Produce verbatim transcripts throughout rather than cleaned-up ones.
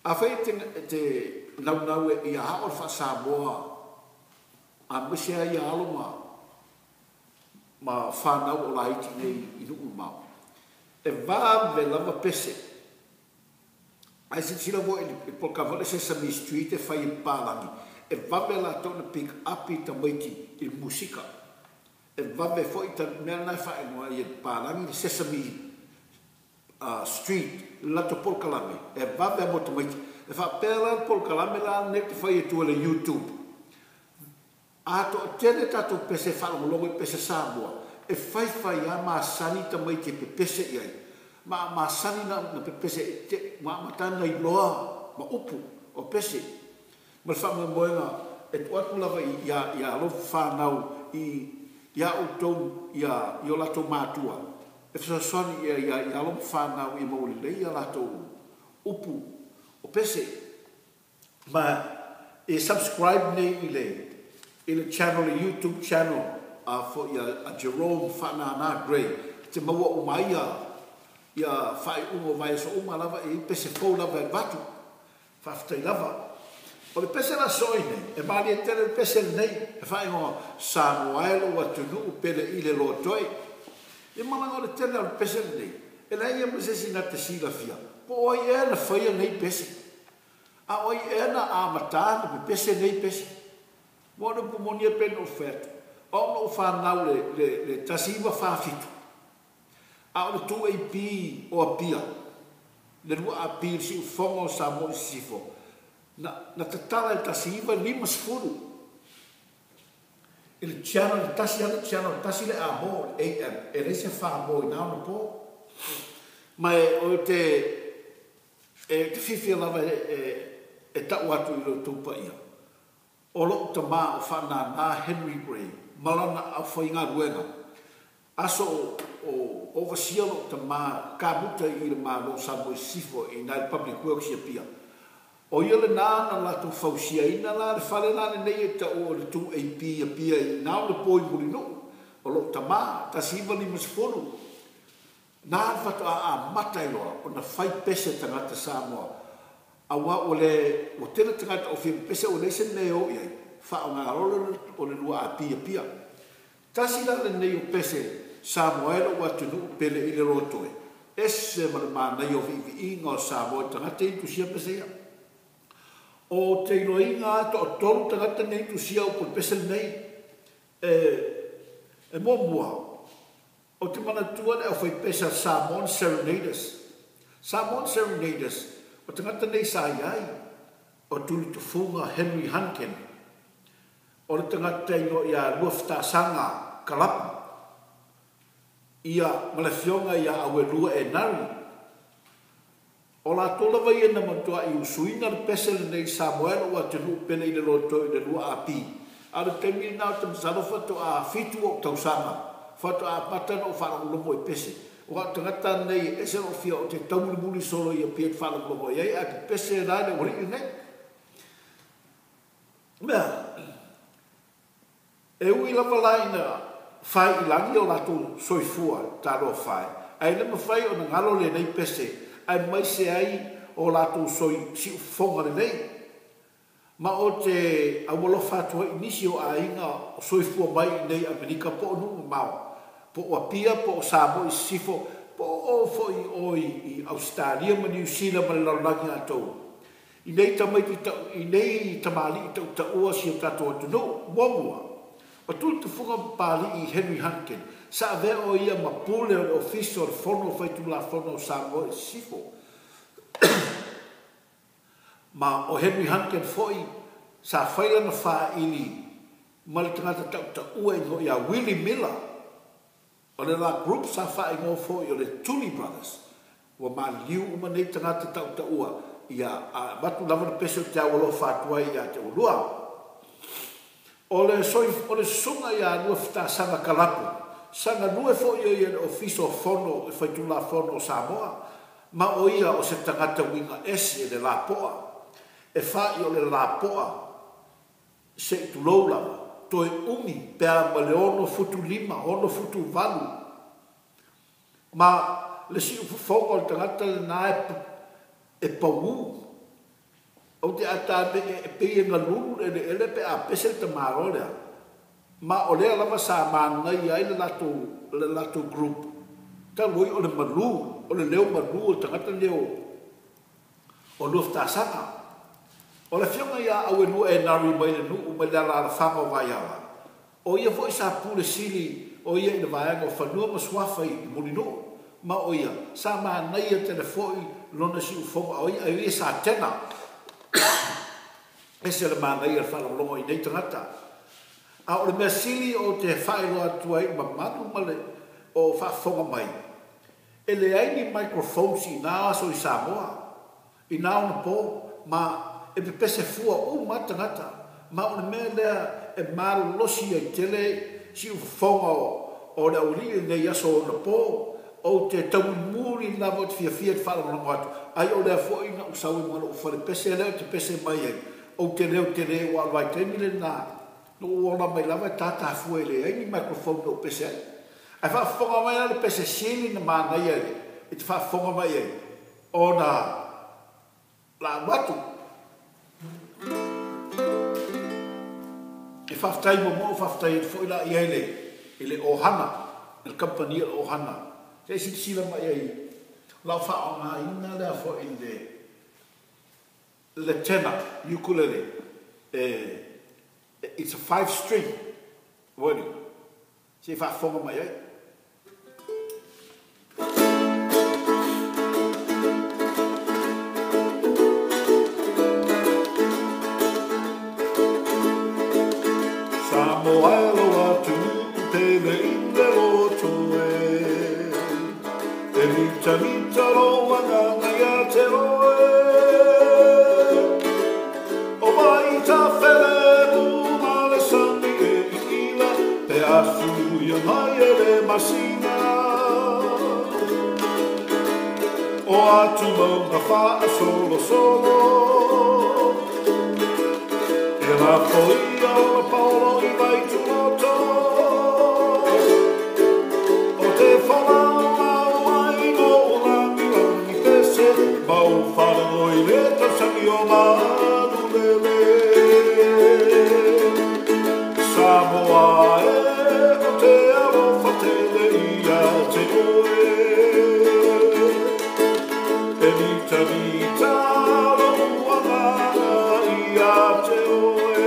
A whai te, te nau nau e ia hao wha Samoa, a mwisia ia alo ma, ma whanau o la iti nei i nuku mau. E vā me lava pese. Ai se tira vo e polkavole Sesame Street e whai e pālangi. E vave la tona pick up i ta maiti i musika. E vave fo i ta mea nai whae noa i e pālangi Sesame uh, Street lato polkalame. E vave a mo ta maiti. E wha pēla polkalame la ne te whai e tua le YouTube. A to tene tato pese whalongolongo i pese Samoa. E whai whai a maa sani ta maiti e pe pese iai. Ma maa sani na, na pe pese e te maa matana i loa ma upu o pese. Ma le wha moenga e tuatu lava i ia, ia alofu whanau i ia utou ia i o lato mātua. E whasaswani ia, ia, ia alofu whanau i mauli lei ia lato upu o pese. Ma e subscribe nei i lei. I le channel, i YouTube channel a uh, for ia a Jerome Whanana Gray. Te maua o mai ia ia whai ungo vai so uma lava e pese fau lava e vatu. Whaftai lava. O le pese la soine, e mali e tele pese nei, e whai ngō Samoaelo wa tunu pele i le lotoi. E malanga o le tele al pese nei, e la ia mwese na te sila fia. Po oi e na whaia nei pese. A oi e na amatana pe pese nei pese. Mwana pu monia pene o fetu. O no whanau le, le, le tasiwa whafitu. A o le tu e pi o a pia. Le rua a pia si u whonga o Samoa i sifo. Na, na te tala e tasiwa lima sifuru. E le channel, le tasi ana channel, tasi le a mo, A M. E le se wha mo i nao na po. Ma e o te, e te whiwhia lava e, e, e tau atu i lo tupa ia. O lo ta ma o whana na Henry Gray, malana au whainga ruenga. Aso o, o overseer lo ta ma ka muta i le ma lo Samoa i sifo i nai public works ia pia. O ia le nā na lato whausia ina la le whale la le nei e ta o le tu A P ia pia i nao le poi muri no. O lo ta ma, ta siva ni masfono. Nā whatu a a matai loa, o na whai pese tangata Samoa. A wa o le, o tena tangata o whia pese o leise nei o iai, wha o ngā rola o le lua a pia pia. Tasi la le nei o pese Samoaelo wa tunu pele i le rotoe. Ese ma le mānei o vivi inga o Samoa tangata i tusia pese ia. O te iloinga ato o tolu tangata nei tusia o por pese nei, e, e mo mua. O te mana tua le au whai pesa Samoan Serenaders. Samoan Serenaders, o tangata nei sa iai, o tuli tu funga Henry Hankin. O le tangata ino ia luafta sanga kalapa. Ia malafionga ia awe lua e nari. O la tola vai e na matua i usuina le pese le nei Samoaelo wa te lu pene i le roto i le lua a pi. A le temi nao te masaro fatu a fitu o tausanga. Fatu a patana o whara ulomo i pese. O a tangata nei ese o fia o te taumuli muli solo i a pia whara ulomo i a te pese e rai le ori i nei. Mea, e ui lava laina whai i langi o lato soifua taro whai. Ai lema whai o na ngalo le nei pese. Ai mai se ai o lato soi si fonga le nei. Ma o te awolo fatua inisi o a inga o soifua mai nei Amerika po o nunga mau. Po o apia, po o Samoa i sifo, po o fo i oi i Australia ma New Zealand ma le lalangi atou. I nei tamaiti tau, i nei tamali i tau taua si o tato atu no, mwamua. O tu te funga pali i Henry Hankin, sa avea o ia ma pule o office o fono fai tu la fono Samoa i sifo. Ma o Henry Hankin foi sa whaila na wha ili ma le tangata tau ta ua ingo ia Willie Miller. O le la group sa wha ingo foi o le Tully Brothers. Wa ma liu uma nei tangata tau ta ua ia a batu lava na peso te awalo whatua ia te ulua. O le soi o le sunga ia nua fita sanga kalapu. Sanga nue foi ia le ofiso fono e whaitu la fono Samoa. Ma o ia o se tangata winga esi e le la poa. E wha i o le la poa se i tu loulama. Toi umi pēr ma le ono futu lima, ono futu valu. Ma le si ufu fonga o le tangata le na e, e pawu. o te ata pe pe nga lulu ele ele pe a pese te marole ma o le lava sa mana ia ile lato le lato group ta lui o le malu o le leo malu o tangata leo o lufta saka o le fionga ia au e nu e nari mai le nu mai la la fanga vai ala o ia foi sa pule sili o ia ina vai o fanua ma swafa i molino ma o ia sa mana ia telefoi lona si u fonga o ia ia sa tena ese le mana ia fa lo i nei tangata a o le mea sili o te whaelo atu ai ma manu male o wha fonga mai e le ai ni microphone si nā aso i Samoa i nā ona po ma e pe pese fua o ma tangata ma o le mea lea e maru losi ai tele si u fonga o o le auri nei aso o na po o te tau muri na mo te fia fia te whala mana atu ai o lea fo ina u sawi mana u whare pese leo te pese mai ai o te leo te leo wa alwai te mile nā no ona mai lava tata fua ele ai ni microphone no pese ai ai fa fonga mai ale pese sili na mana ai e te fa fonga mai ai ona la watu e fa ftai mo mo fa ftai fo ila ia ele ele ohana el company ohana se si sila mai ai la fa ona ina la fo inde le tenor ukulele eh it's a five string wording se fa fonga mai ai Samoa lo atu te le inde o toe e mita mita lo wanga ngai a te oe o mai ta where asu ia mai e le masina o atu maunga wha solo solo e la poia o la paolo i vai tu loto o te whanau mau ai no o langi langi pese mau whanau i le tasangi o manu lele Samoa e te alofa te leia te oe e mita mita loa ngana ia te oe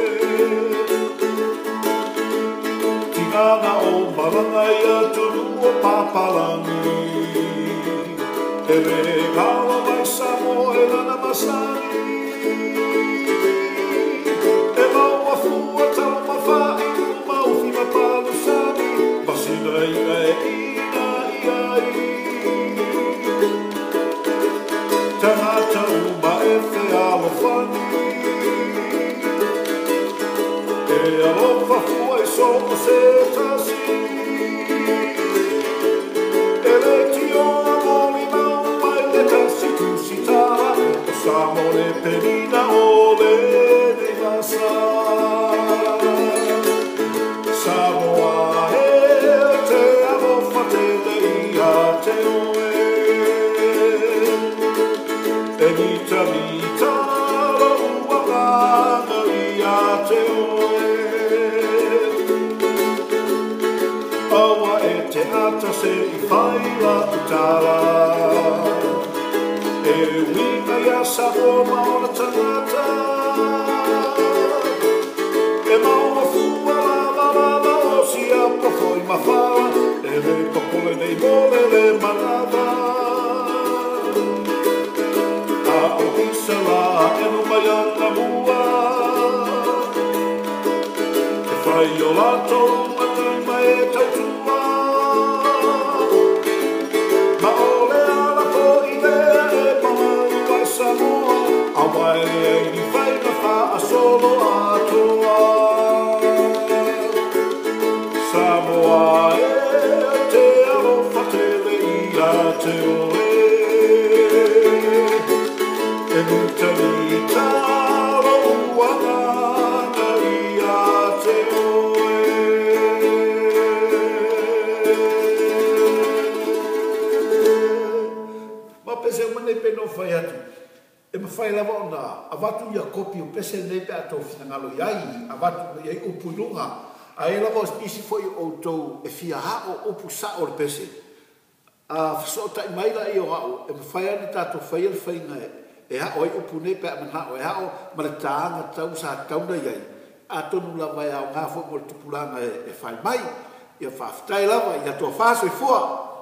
tingana o maranga ia tunu o papalangi e me gala mai Samoa e lana masani e maua fua tau mawhai mau fina palu sani Masina ia e ina ia i Tangata uma e te alofani E alofa fua e somo se tasi E le tio amori mau mai le tasi tu si tala O samore penina o le de masa Samoa e te alofa te leia te oe E mita mita loa ngana ia te oe Aua e te ata se i whai la utara E wina ia Samoa maona tangata E maua fua la la si apa foi ma fala e le popole nei mole le manava a o isala e no mai ana mua e fai o lato ma tu mai tautua ma ole ala foi le e pamau vai Samoa a vai e ni fai na fa solo a tua Samoa e te alofa te leia te oe E muta mita loa ngana ia te oe Ma pese o mane peno fai atu E e mawhai lava o na avatu ia kopi o pese nei pe ato finangalo iai, avatu iai upu lunga, a e lava o isi foi o tau e fia hao upu sa o le pese. A fiso ta i maila i o hao, e mawhai ani tato whai al whainga e, e hao ai upu nei pe amana o e hao ma le taanga tau sa tauna iai, a tonu lava e au ngā fo mo le tupulanga e, e whai mai, ia whaftai lava, ia toa whaso i fua,